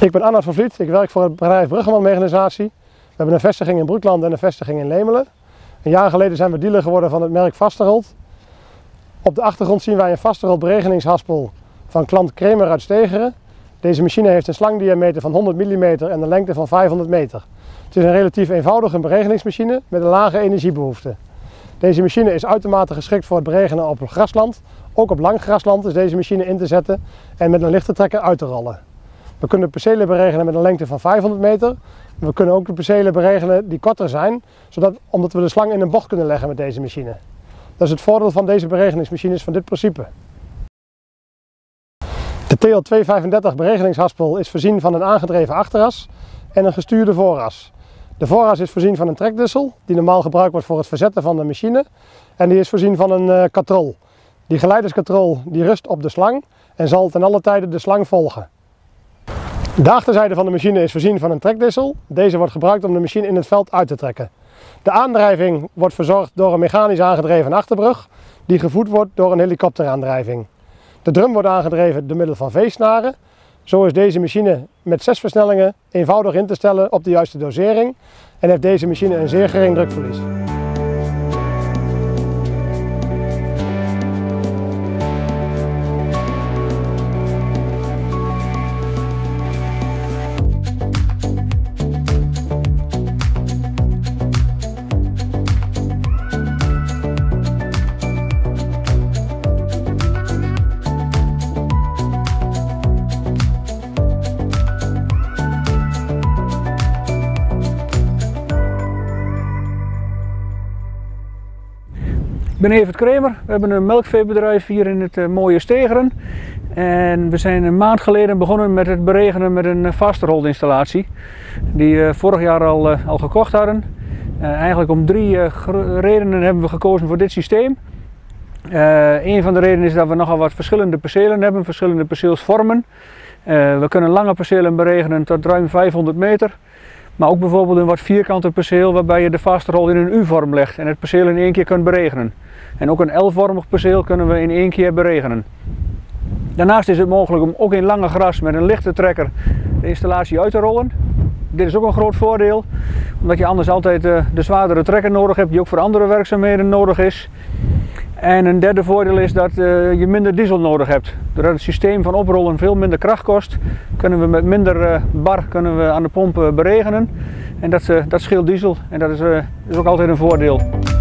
Ik ben Arnoud van Vliet, ik werk voor het bedrijf Bruggeman Mechanisatie. We hebben een vestiging in Broekland en een vestiging in Lemelen. Een jaar geleden zijn we dealer geworden van het merk Vasterold. Op de achtergrond zien wij een Vasterold beregeningshaspel van klant Kremer uit Stegeren. Deze machine heeft een slangdiameter van 100 mm en een lengte van 500 meter. Het is een relatief eenvoudige beregeningsmachine met een lage energiebehoefte. Deze machine is uitermate geschikt voor het beregenen op grasland. Ook op lang grasland is deze machine in te zetten en met een lichte trekker uit te rollen. We kunnen percelen beregenen met een lengte van 500 meter. We kunnen ook de percelen beregenen die korter zijn, omdat we de slang in een bocht kunnen leggen met deze machine. Dat is het voordeel van deze beregeningsmachines van dit principe. De TL235 beregeningshaspel is voorzien van een aangedreven achteras en een gestuurde vooras. De vooras is voorzien van een trekdissel, die normaal gebruikt wordt voor het verzetten van de machine. En die is voorzien van een katrol. Die geleiderskatrol die rust op de slang en zal ten alle tijde de slang volgen. De achterzijde van de machine is voorzien van een trekdissel. Deze wordt gebruikt om de machine in het veld uit te trekken. De aandrijving wordt verzorgd door een mechanisch aangedreven achterbrug, die gevoed wordt door een helikopteraandrijving. De drum wordt aangedreven door middel van V-snaren. Zo is deze machine met 6 versnellingen eenvoudig in te stellen op de juiste dosering en heeft deze machine een zeer gering drukverlies. Ik ben Evert Kremer, we hebben een melkveebedrijf hier in het mooie Stegeren. En we zijn een maand geleden begonnen met het beregenen met een Vasterold installatie. Die we vorig jaar al gekocht hadden. Eigenlijk om 3 redenen hebben we gekozen voor dit systeem. Een van de redenen is dat we nogal wat verschillende percelen hebben, verschillende perceelsvormen. We kunnen lange percelen beregenen tot ruim 500 meter. Maar ook bijvoorbeeld een wat vierkanter perceel waarbij je de Vasterold in een U-vorm legt en het perceel in 1 keer kunt beregenen. En ook een L-vormig perceel kunnen we in 1 keer beregenen. Daarnaast is het mogelijk om ook in lange gras met een lichte trekker de installatie uit te rollen. Dit is ook een groot voordeel, omdat je anders altijd de zwaardere trekker nodig hebt die ook voor andere werkzaamheden nodig is. En een derde voordeel is dat je minder diesel nodig hebt. Doordat het systeem van oprollen veel minder kracht kost, kunnen we met minder bar aan de pomp beregenen. En dat scheelt diesel en dat is ook altijd een voordeel.